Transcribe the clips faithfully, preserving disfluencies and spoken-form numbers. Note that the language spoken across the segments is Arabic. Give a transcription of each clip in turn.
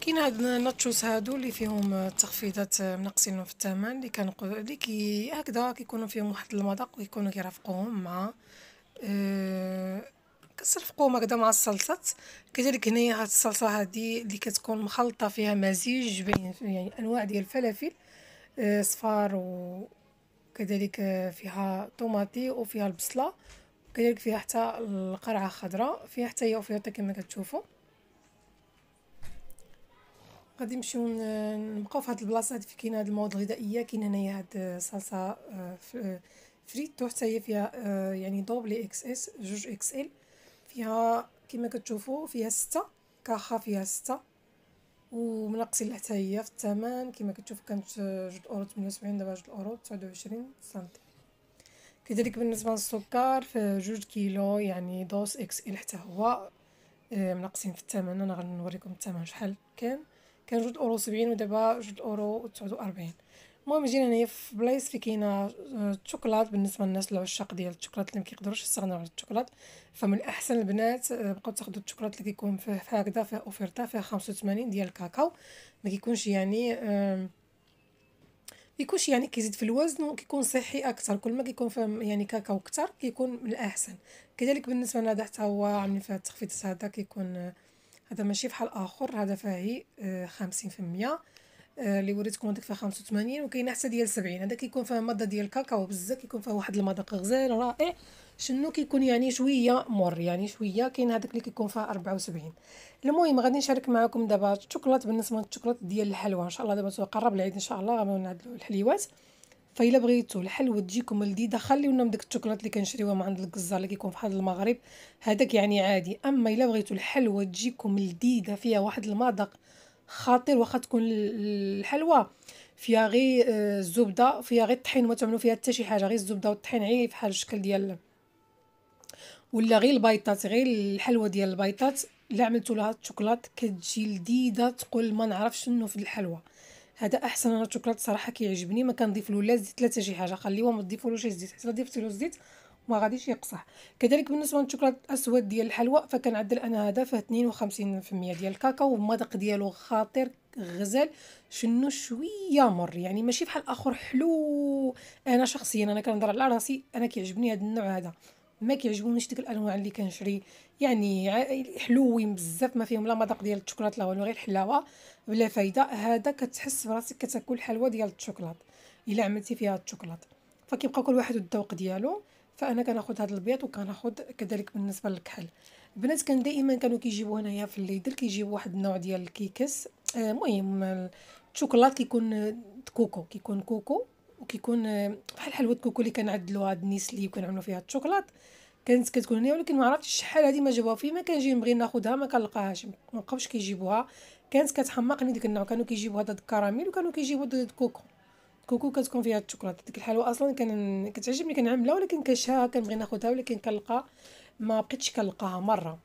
كاين هاد الناتشوز هادو اللي فيهم تخفيضات منقصين في الثمن اللي كنق اللي كي هكذا كيكونوا فيهم واحد المذاق ويكونوا كيرافقوهم مع آه كتصرفقوهم هكذا مع الصلصات. كذلك هنايا هاد الصلصه هادي اللي كتكون مخلطه فيها مزيج بين يعني انواع ديال الفلافل آه صفار، وكذلك آه، فيها طوماطي وفيها البصله، وكذلك فيها حتى القرعه خضراء، فيها حتى هي وفيوطه كما كتشوفوا. غادي نمشيو ن- نبقاو في هاد البلاصه هادي فين كاين هاد المواد الغذائيه. كاين هنايا هاد صلصه آه، ف- آه، فريتو حتى هي فيها آه، يعني دوبلي اكس اس جوج اكس ال، فيها كما كتشوفوا فيها ستة كاخا، فيها ستة ومنقصين حتى هي في الثمن. كما كتشوفوا كانت آه، جوج اورو ثمانية وسبعين، دابا جوج اورو تسعة وعشرين سنتيم. كذلك بالنسبه للسكر في جوج كيلو يعني دوس اكس ال حتى هو آه، منقصين في الثمن. انا غنوريكم الثمن شحال كان. كان جوج اورو سبعين ودابا جوج اورو تسعة وأربعين. المهم جينا هنايا في بلايص في كاينه آه، الشوكولات بالنسبه للناس العشاق ديال الشوكولات اللي مكيقدروش يستغناو على الشوكولات، فمن الاحسن البنات آه، بقاو تاخذوا الشوكولات اللي كيكون فيه فيه هكذا فيه اوفرتا فيه خمسة وثمانين ديال الكاكاو. ما كيكونش يعني آم، كيكونش يعني كيزيد في الوزن وكيكون صحي اكثر. كل ما كيكون فيه يعني كاكاو كتر كيكون من الاحسن. كذلك بالنسبه لهذا حتى هو عاملين فيه التخفيض هذا كيكون آه، هذا ماشي بحال اخر، هذا فاهي آه، خمسين في المية آه، اللي وريتكم هذاك فيها خمسة وثمانين، وكاين حتى ديال سبعين. هذا كيكون فيه ماده ديال الكاكاو بزاف، كيكون فيه واحد المذاق غزال رائع. شنو كيكون يعني شويه مر يعني شويه. كاين هذاك اللي كيكون فيه أربعة وسبعين. المهم غادي نشارك معكم دابا الشوكولات. بالنسبه للشوكولات ديال الحلوى ان شاء الله دابا قرب العيد ان شاء الله غنبداو نعدلوا الحليوات. فإلا بغيتو الحلوى تجيكم لذيذه خليونا من داك الشوكولات اللي كنشريوها من عند الجزار اللي كيكون فحال المغرب، هذاك يعني عادي. اما الا بغيتو الحلوى تجيكم لذيذه فيها واحد المذاق خطير، واخا تكون ال- الحلوى فيها غير آه، الزبده، فيها غير الطحين، وما تعملوا فيها حتى شي حاجه، غير الزبده والطحين غير بحال الشكل ديال، ولا غير البيضات، غير الحلوى ديال البيضات. الا عملتوا لها الشوكولات كتجي لذيذه تقول ما نعرف شنو في الحلوى. هذا احسن. انا الشوكولات صراحه كيعجبني، ما كنضيف له لا زيت لا حتى شي حاجه، خليوه ما تضيفولوش زيت، حتى ضيفتي له الزيت ما غاديش يقصح. كذلك بالنسبه للشوكولات الاسود ديال الحلوى فكنعدل انا هذا فيه اثنين وخمسين في المية ديال الكاكاو، والمذاق ديالو خطير غزال. شنو شويه مر يعني ماشي بحال الاخر حلو. انا شخصيا انا كنهضر على راسي، انا كيعجبني هذا النوع هذا، ما كيعجبونيش ديك الانواع اللي كنشري يعني ع- حلوين بزاف ما فيهم لا مذاق ديال الشوكولات لا والو، غير حلاوه بلا فايده. هذا كتحس براسك كتاكل حلوى ديال الشوكولات الا عملتي فيها الشوكولات. فكيبقى كل واحد والذوق ديالو. فانا كناخذ هذا البيض وكناخذ كذلك بالنسبه للكحل. البنات كان دائما كانوا كيجيبوا هنايا في الليدر كيجيبوا واحد النوع ديال الكيكس آه، المهم آه، الشوكولات كيكون آه، كوكو، كيكون كوكو وكيكون آه، بحال حلوه كوكو اللي كنعدلوها هاد النيسلي وكنعملوا فيها الشوكولات. كانت كتكون هنا ولكن ما عرفتش شحال هذه ما جابوها فيما كنجي نبغي ناخذها ما كنلقاهاش، ما بقاوش كيجيبوها. كانت كتحمقني ديك النوع، كانوا كيجيبوا هذا الكراميل وكانوا كيجيبوا د كوكو. كوكو كتكون فيها الشوكولاته. ديك الحلوى اصلا كان كتعجبني كنعملها، ولكن كنشهاها كنبغي ناخذها ولكن كنلقى ما بقيتش كنلقاها مره.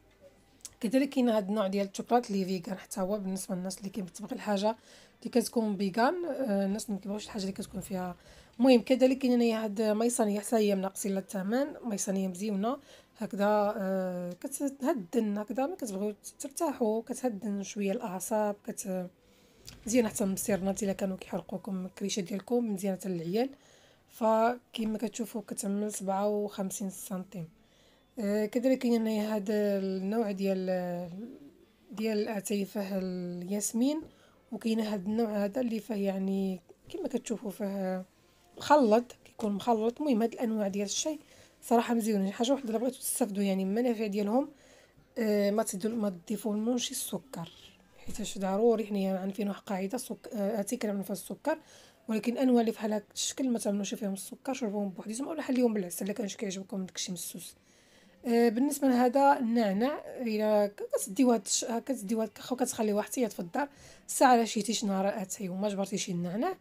كذلك كاين هذا النوع ديال الشوكولات اللي فيغان حتى هو بالنسبه للناس اللي كتبغي الحاجه اللي كتكون فيغان آه، الناس اللي مكيبغيوش الحاجه اللي كتكون فيها. المهم كذلك كاين هنايا هاد ميصانيه حتى هي مناقصين لها الثمن، ميصانيه مزيونه هكذا آه، كتهدن هكذا ما كتبغيو ترتاحوا، كتهدن شويه الاعصاب، كت مزيانه حتى للمصيرنات الا كانوا كيحرقوكم الكريشه ديالكم، مزيانه حتى للعيال. فكما كتشوفوا كتعمل سبعة وخمسين سنتيم. آه، كذلك كاين هنايا هذا النوع ديال ديال الاتاي فيه الياسمين، وكاين هذا النوع هذا اللي فيه يعني كما كتشوفوا فيه مخلط، كيكون مخلط. المهم هاد الانواع ديال الشاي صراحه مزيونين. حاجه وحده الا بغيتو تستافدوا يعني من المنافع ديالهم آه، ما تديروا ما تضيفولهمش السكر، حيتاش ضروري حنايا عارفين واحد القاعده السك... آه، اتاي كنعملوا فيها السكر، ولكن الانواع اللي بحال هاد الشكل ما تعملوش فيهم السكر، شربوهم بوحديتهم اولا خليهم بالعسل الا كانش كيعجبكم داكشي مسوس. آه، بالنسبه لهذا النعناع الا كتديو هاد الش- كتديو هاد الكاخ وكتخليوه حتى في الدار الساعه على شي تيش نهار اتاي وما جبرتيش النعناع،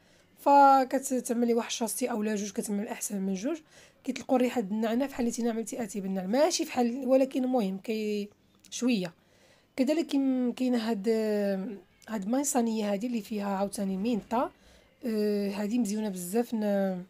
فكتعملي واحد شاصتي اولا جوج كتعمل احسن من جوج. كيطلقوا ريحه النعناع فحال اللي عملتي اتاي بالنعناع ماشي فحال، ولكن المهم كي شويه. كذلك كاين كاينه هاد هاد ميصانيه هادي اللي فيها عاوتاني مينطا آه، هادي مزيونه بزاف ن-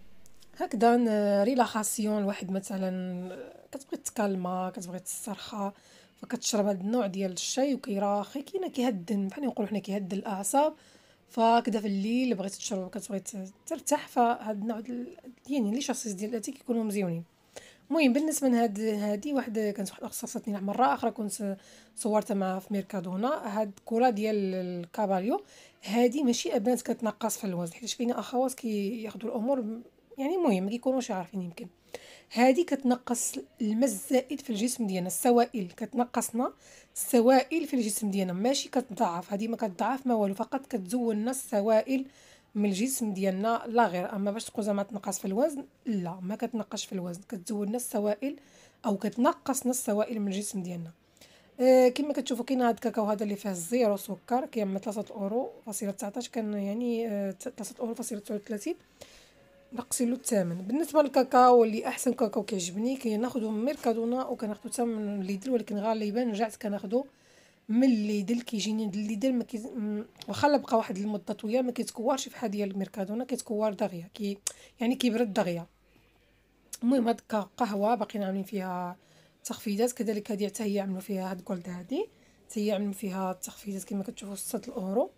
هكذا ن- ريلاخاسيون الواحد مثلا كتبغي تكالما كتبغي تسترخى فكتشرب هاد النوع ديال الشاي وكيراخي، كاينه كيهدن بحال نقولوا حنا كيهدن الاعصاب. فهكذا في الليل بغيتي تشرب كتبغي ترتاح، فهاد النوع ديال يعني لي شاسيس ديال الاتاي كيكونوا مزيونين. المهم بالنسبه لهاد هادي واحد كانت واحده خصصتني مره اخرى كنت صورتها معها في ميركادونا، هاد كولا ديال الكاباليو. هادي ماشي ابنات كتنقص في الوزن، حيت فينا اخوات كياخذوا الامور ب- يعني المهم ما كيكونوش عارفين يمكن. هادي كتنقص الماء الزائد في الجسم ديالنا، السوائل كتنقصنا السوائل في الجسم ديالنا، ماشي كتضاعف. هادي ما كتضاعف ما والو، فقط كتزولنا السوائل من الجسم ديالنا لا غير. اما باش تقول زعما تنقص في الوزن، لا ما كتنقصش في الوزن، كتزولنا السوائل او كتنقصنا السوائل من الجسم ديالنا. آه كما كتشوفوا كاين هاد الكاكاو هذا اللي فيه زيرو سكر، كيعمل ثلاثة اورو فاصلة تسعطاش، كان يعني آه ثلاثة اورو فاصلة تسعة وثلاثين، نقصي له الثمن. بالنسبه للكاكاو اللي احسن كاكاو كيعجبني كناخذو من ميركادونا وكناخذو حتى من ليدل، ولكن غالبا رجعت كناخذو من ليدل. كيجيني ليدل ما كي واخا بقى واحد المده طويله ما كيتكورش بحال ديال ميركادونا، كيتكور دغيا كي يعني كيبرد دغيا. المهم هاد القهوه باقيين عاملين فيها تخفيضات، كذلك هذه حتى هي عملوا فيها هاد جولد هادي حتى هي عملوا فيها تخفيضات كما كتشوفوا ستة الاورو.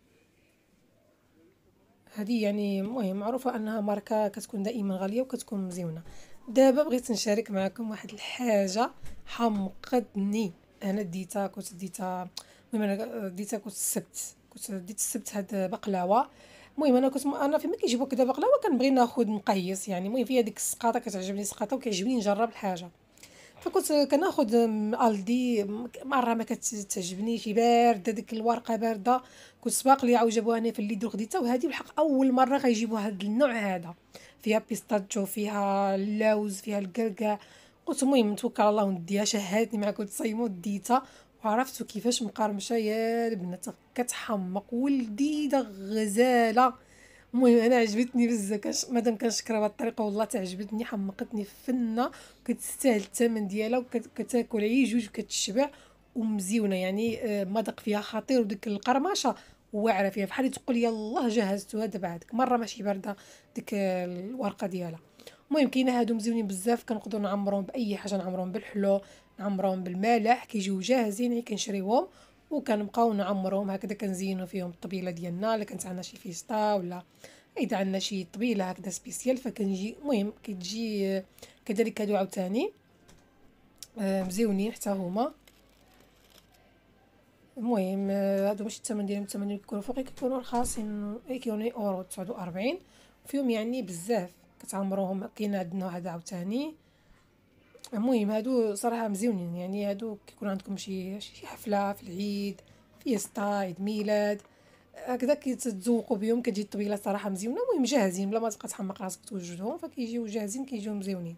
هذه يعني المهم معروفة انها ماركة كتكون دائما غالية وكتكون مزيونة. دابا بغيت نشارك معكم واحد الحاجة حمقتني. انا ديتها كنت ديتها المهم انا ديتها كنت السبت كنت ديت السبت هاد بقلاوة. المهم انا كنت انا فيما كيجيبوا كذا بقلاوة كنبغي ناخذ نقيس يعني. المهم فيها ديك السقاطة كتعجبني السقاطة وكيعجبني نجرب الحاجة. فكنت كناخد من الدي مره ما كتعجبنيش بارده، ديك الورقه بارده. كنت سباق لي عاود جابوها هنا في الليدو خديتها، وهذه بالحق اول مره غيجيبوا هذا النوع هذا، فيها بيستاتشو فيها اللوز فيها الكركاع. قلت المهم نتوكل على الله ونديها. شهاتني مع كنت صايمه وديتها وعرفت كيفاش مقرمشه يا البنات، كتحمق ولذيذه غزاله. المهم انا عجبتني بزاف، كنش مادام كنشكرها بهاد الطريقه والله تعجبتني حمقتني فنه، كتستاهل الثمن ديالها وكتاكل عي جوج وكتشبع ومزيونه يعني. آه، مذاق فيها خطير، وديك القرمشه واعره فيها بحال تقول يلاه جهزتوها دابا هذيك مره ماشي بارده ديك آه، الورقه ديالها. المهم كاينه هادو مزيونين بزاف، كنقدروا نعمروهم باي حاجه، نعمروهم بالحلو نعمروهم بالمالح كيجيو جاهزين يعني كنشريوهم وكنبقاو نعمروهم هكذا، كنزينوا فيهم الطبيله ديالنا الا كانت عندنا شي فيستا، ولا اذا عندنا شي طبيله هكذا سبيسيال فكنجي. المهم كتجي آه، كذلك هادو عاوتاني آه، مزيونين حتى هما. المهم آه، هادو ماشي الثمن ديالهم، الثمن ديالهم كيكونوا فوق كيكونوا رخاصين، كيكونوا اورو تسعة وأربعين فيهم يعني بزاف كتعمروهم. كاين عندنا هذا عاوتاني. المهم هادو صراحه مزيونين يعني، هادو كيكون عندكم شي شي حفله في العيد، فيستا، عيد ميلاد، هكذا كيتذوقوا بهم كتجي الطبيله صراحه مزيونه. المهم جاهزين بلا ما تبقى تحمق راسك توجدهم، فكيجيو جاهزين كيجيو مزيونين.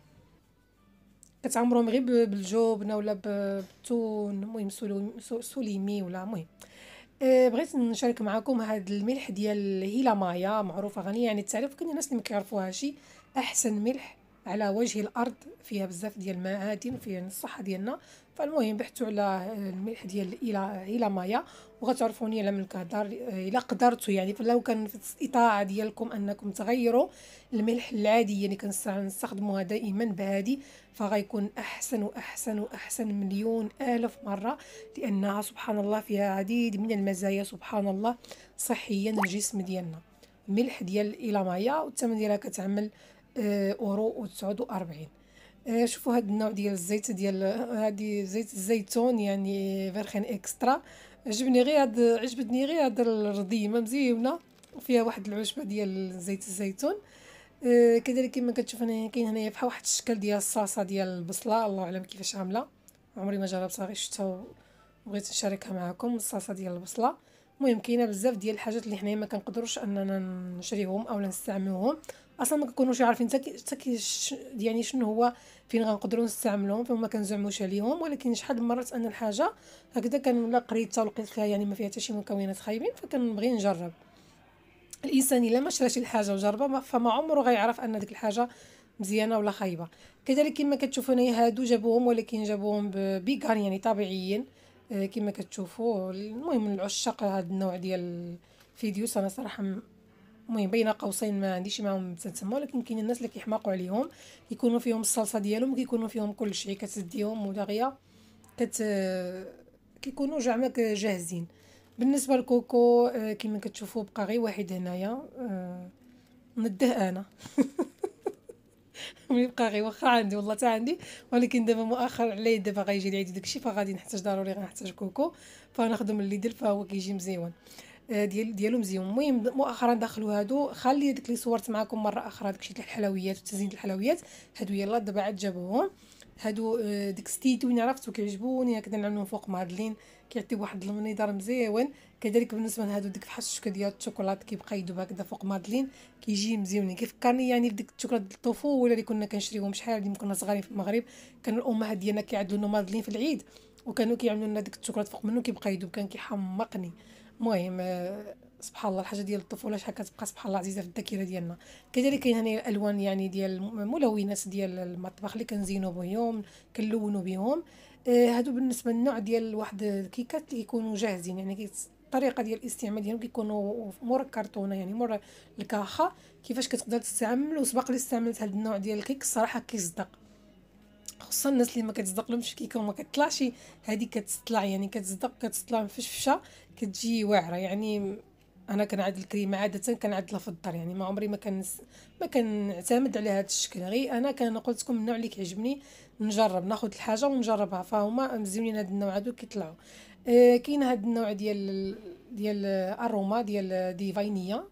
كتعمرهم غير بالجبنه ولا بالثوم، المهم سولو سوليمي ولا المهم. أه بغيت نشارك معكم هاد الملح ديال هيلامايا، معروفه غنيه يعني التعريف، كاين الناس اللي ما كيعرفوهاش. احسن ملح على وجه الارض، فيها بزاف ديال المعادن فيها الصحه ديالنا. فالمهم بحثوا على الملح ديال هيلامايا وغتعرفوني على من كهضر. الا قدرتوا يعني لو كان في الاستطاعه ديالكم انكم تغيروا الملح العادي اللي كنستخدموها دائما بهادي، فغيكون احسن واحسن واحسن مليون الف مره، لانها سبحان الله فيها العديد من المزايا سبحان الله صحيا للجسم ديالنا. الملح ديال الإيلامايا والثمن ديالها كتعمل آه، اورو و49. آه، شوفوا هاد النوع ديال الزيت ديال هادي زيت الزيتون يعني فيرخين اكسترا. عجبني غير هاد عجبتني غير هاد الرضيمه مزيونه وفيها واحد العشبه ديال زيت الزيتون. آه، كذلك كما كتشوف هنا كاين هنايا بحال واحد الشكل ديال الصلصه ديال البصله، الله اعلم كيفاش عامله، عمري ما جربتها غير شفتها وبغيت نشاركها معكم الصلصه ديال البصله. المهم كاينه بزاف ديال الحاجات اللي حنايا ما كنقدروش اننا نشريهم اولا نستعملوهم، اصلا ما كنكونوش عارفين حتى كي يعني شنو هو فين غنقدروا نستعملوهم، فما كنزعموش عليهم. ولكن شحال من مرات ان الحاجه هكذا كان لا قريتها ولقيت فيها يعني ما فيها حتى شي مكونات خايبين فكنبغي نجرب. الانسان الا ما شرا شي حاجه وجربها فما عمره غيعرف ان ديك الحاجه مزيانه ولا خايبه. كذلك كما كتشوفوا هنايا هادو جابوهم ولكن جابوهم بيغان يعني طبيعيين. آه، كما كتشوفوا المهم من العشاق هذا النوع ديال الفيديوز انا صراحه م- المهم بين قوسين ما عنديش معاهم تسمى، ولكن كاين الناس اللي كيحماقوا عليهم، كيكونوا فيهم الصلصه ديالهم وكيكونوا فيهم كل شيء كتديهم ودغيا كت كيكونوا زعما جاهزين. بالنسبه للكوكو كما كتشوفوا بقى غير واحد هنايا نده انا يبقى غير واخا عندي والله حتى عندي، ولكن دابا مؤخرا على يد دابا غيجي العيد داكشي فغادي نحتاج ضروري غنحتاج كوكو، فناخذو من الليدل فهو كيجي مزيون ديال ديالو مزيون. المهم مؤخرا دخلوا هادو، خلي ديك اللي صورت معكم مره اخرى داكشي ديال الحلويات وتزيين الحلويات هادو يلا دابا عاد جابوهم هادو. ديك ستيتوين عرفتو كيعجبوني هكذا نعملهم فوق مادلين كيعطي واحد المنظر مزيون. كذلك بالنسبه لهادو ديك فحال الشكل ديال الشوكولات كيبقى يذوب هكذا فوق مادلين كيجي مزيون. كيفكرني يعني بديك الشوكولات ديال الطفوله اللي كنا كنشريوهم شحال اللي كنا صغارين في المغرب، كانوا الامهات ديالنا كيعدلوا لنا مادلين في العيد وكانوا كيعملوا لنا ديك الشوكولات فوق منه كيبقى يذوب كان كيحمقني. المهم سبحان الله الحاجه ديال الطفوله شحال كتبقى سبحان الله عزيزه في الذاكره ديالنا. كذلك كاين هنا الالوان يعني ديال ملونات ديال المطبخ اللي كنزينوا بهم كنلونوا بهم. آه هادو بالنسبه للنوع ديال واحد الكيكات اللي يكونوا جاهزين يعني الطريقه ديال الاستعمال ديالهم كيكونوا مور الكرتونه يعني مور الكاخه كيفاش كتقدر تستعمل. وسبق لي استعملت هاد النوع ديال الكيك الصراحه كيصدق، خصوصا الناس اللي ما كتصدقلهمش الكيكه وما كتطلعش هذه كتطلع يعني كتصدق كتطلع مفشفشه كتجي واعره. يعني انا كنعد الكريمه عاده كنعدلها في الدار يعني ما عمري ما كان ما كنعتمد على هذا الشكل، غير انا كان قلت لكم النوع اللي كيعجبني نجرب ناخذ الحاجه ونجربها فهما مزيونين. هاد النوع هادو كيطلعوا. آه كاين هاد النوع ديال ديال اروما ديال دي فانيليا،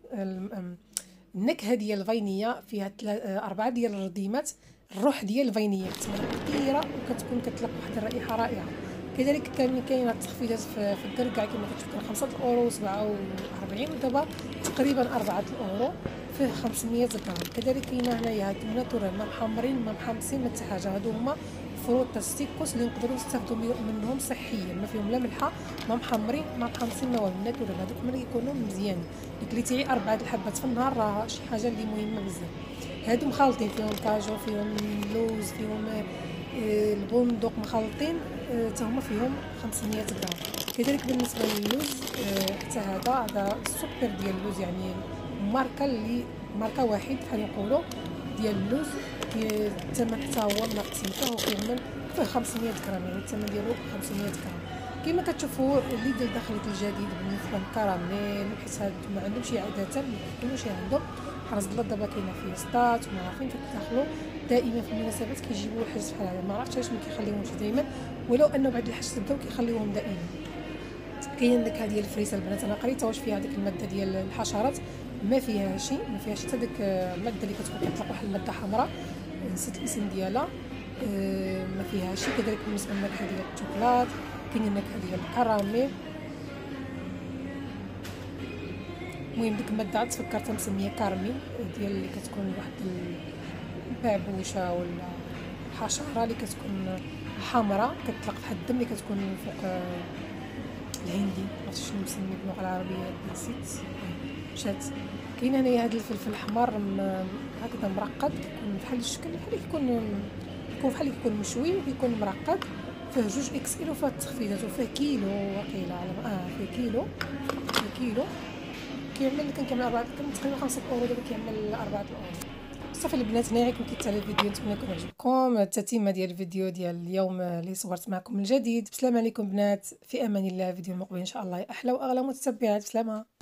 النكهه ديال الفانيليا فيها اربعه ديال الرديمات الروح ديال الفانيليا كتبان كثيره وكتكون كتطلق واحد الرائحه رائعه. كذلك كان كاين التخفيضات في الدرك كما كتشوف كان خمسة اورو وسبعة وأربعين ودابا تقريبا أربعة اورو فيه خمسمية غرام. كذلك كاين هنايا هاد الناتورال ما محمرين ما محمصين ما حتى حاجه، هادو هما فروت ستيكوس اللي نقدروا نستافدوا منهم صحيا ما فيهم لا ملحه ما محمرين ما محمصين ما والو. الناتورال هادوك هما اللي يكونوا مزيانين ديك اللي تعي اربعه الحبات في النهار راه شي حاجه اللي مهمه بزاف. هادو مخلطين فيهم كاجو فيهم اللوز فيهم البندق مخلطين حتى هما فيهم خمسمية غرام. كذلك بالنسبه للوز حتى هذا هذا السكر ديال اللوز يعني ماركه اللي ماركه واحد بحال نقولوا ديال اللوز الثمن حتى هو ناقصين فيه وكيعمل فيه خمسمية غرام يعني الثمن ديالو خمسمية غرام. كما كتشوفوا اللي ديال دخلت الجديد بالنسبه للكراميل حيت هاد ما عندهمش عاده ما كيكونوش عندهم حرز الله دابا كاينه فيستات وما عارفين كيدخلوا دائما في المناسبات كيجيبوا الحاجات بحال هذا ما عرفتش علاش ما كيخليوهمش دائما ولو انه بعد الحاجات بداو كيخليوهم دائما. كاين ديك هذه الفريسه البنات انا قريت واش فيها ديك الماده ديال الحشرات ما فيها شيء ما فيهاش حتى ديك الماده اللي كتكون كتطلق واحد الماده حمراء نسيت الاسم ديالها أه ما فيها شيء. كذلك بالنسبه للنكهه ديال الشوكولات كاين النكهه ديال الكراميل. المهم ديك الماده عاد تفكرتها مسميه كارميل ديال اللي كتكون واحد البعبوشه ولا حشره اللي كتكون حمراء كتطلق في حد الدم اللي كتكون فوق الهندي عرفتي شنو مسمي باللغه العربيه نسيت مشات. كاين هنايا هذا الفلفل الاحمر هكذا مرقد كيكون بحال الشكل بحال كيكون كيكون بحال كيكون مشوي وكيكون مرقد فيه جوج اكس ال وفيه التخفيضات وفيه كيلو وقيله على اه فيه كيلو فيه كيلو كيعمل كان كيعمل أربعة كان تقريبا خمسة اورو دابا كيعمل أربعة اورو. صافي البنات هنايا كنت كنت على الفيديو نتمنى يكون عجبكم التتمه ديال الفيديو ديال اليوم اللي صورت معكم من جديد. بسلام عليكم بنات في امان الله. فيديو المقبل ان شاء الله احلى واغلى متتبعات. بسلامه.